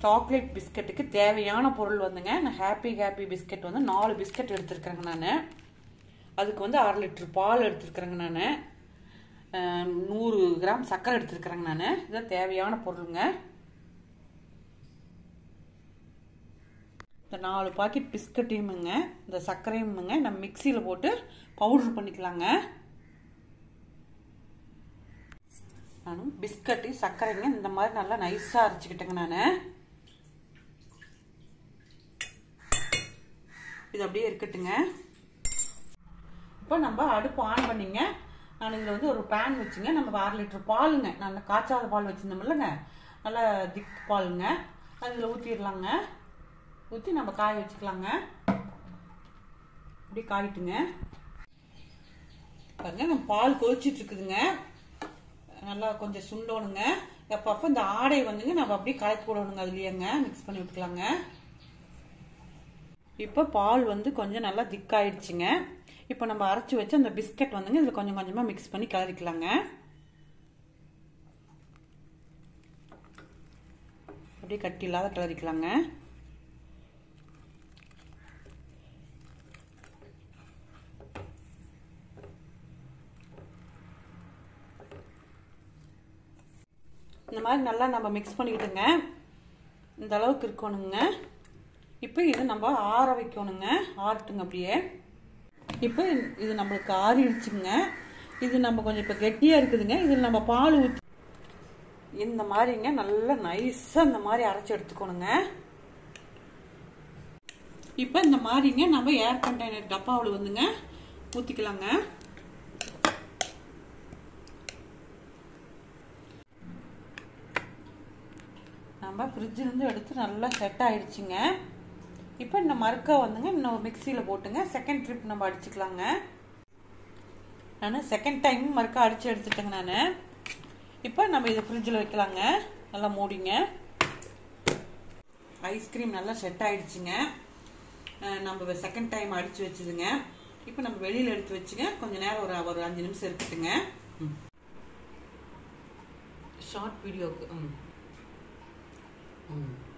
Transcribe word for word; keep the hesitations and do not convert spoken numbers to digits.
Chocolate பிஸ்கட்டுக்கு தேவையான பொருள் வந்துங்க நான் ஹாப்பி ஹாப்பி பிஸ்கட் வந்து நாலு பிஸ்கட் எடுத்துருக்கிறேங்க நான். அதுக்கு வந்து அரை லிட்டர் பால் எடுத்துருக்கிறேங்க நான். நூறு கிராம் சர்க்கரை எடுத்துருக்கிறேங்க நான். இதுதான் தேவையான பொருளுங்க. இந்த நாலு பாக்கெட் பிஸ்கட்டையுமுங்க இந்த சர்க்கரையுமுங்க நம்ம மிக்சியில் போட்டு பவுடர் பண்ணிக்கலாங்க. நானும் பிஸ்கட்டு சர்க்கரைங்க இந்த மாதிரி நல்லா நைஸாக அரைச்சிக்கிட்டேங்க நான். இது அப்படியே இருக்கட்டுங்க. இப்போ நம்ம அடுப்பு ஆன் பண்ணிங்க. நான் இதில் வந்து ஒரு பேன் வச்சுங்க. நம்ம அரை லிட்டர் பாலுங்க நல்லா காய்ச்சாத பால் வச்சுருந்தோம் இல்லைங்க, நல்லா திக் பாலுங்க. அதில் ஊற்றிடலாங்க. ஊற்றி நம்ம காய வச்சுக்கலாங்க. அப்படியே காயிட்டுங்க. பாருங்க நம்ம பால் கொதிச்சிட்டு இருக்குதுங்க. நல்லா கொஞ்சம் சுண்டோணுங்க. அப்பப்போ இந்த ஆடை வந்துங்க நம்ம அப்படியே கலக்கி விடணுங்க. அதுலேயேங்க மிக்ஸ் பண்ணி விட்டுக்கலாங்க. இப்போ பால் வந்து கொஞ்சம் நல்லா திக்காயிடுச்சுங்க. இப்போ நம்ம அரைச்சி வச்சு அந்த பிஸ்கட் வந்துங்க இதில் கொஞ்சம் கொஞ்சமாக மிக்ஸ் பண்ணி கலரிக்கலாங்க. அப்படியே கட்டி இல்லாத கலரிக்கலாங்க. இந்த மாதிரி நல்லா நம்ம மிக்ஸ் பண்ணிக்கிட்டுங்க. இந்த அளவுக்கு இருக்கணுங்க. இப்போ இது நம்ம ஆற வைக்கணுங்க. ஆறட்டுங்க அப்படியே. இப்போ இது நம்மளுக்கு ஆறிடுச்சுங்க. இது நம்ம கொஞ்சம் இப்போ கெட்டியாக இருக்குதுங்க. இதில் நம்ம பால் ஊற்றி இந்த மாதிரிங்க நல்லா நைஸாக இந்த மாதிரி அரைச்சி எடுத்துக்கணுங்க. இப்போ இந்த மாதிரிங்க நம்ம ஏர் கண்டெய்னர் டப்பாவில் வந்துங்க ஊற்றிக்கலாங்க. நம்ம ஃப்ரிட்ஜிலேருந்து எடுத்து நல்லா செட் ஆயிடுச்சுங்க. இப்போ இந்த மறுக்கா வந்துங்க இன்னும் மிக்சியில் போட்டுங்க செகண்ட் ட்ரிப் நம்ம அடிச்சுக்கலாங்க. நான் செகண்ட் டைம் மறுக்கா அடித்து எடுத்துட்டேங்க நான். இப்போ நம்ம இதை ஃப்ரிட்ஜில் வைக்கலாங்க. நல்லா மூடிங்க. ஐஸ்கிரீம் நல்லா செட் ஆயிடுச்சுங்க. நம்ம செகண்ட் டைம் அடித்து வச்சுதுங்க. இப்போ நம்ம வெளியில் எடுத்து வச்சுங்க. கொஞ்சம் நேரம் ஒரு ஒரு அஞ்சு நிமிஷம் இருக்குதுங்க. ஷார்ட் வீடியோவுக்கு ம் ம்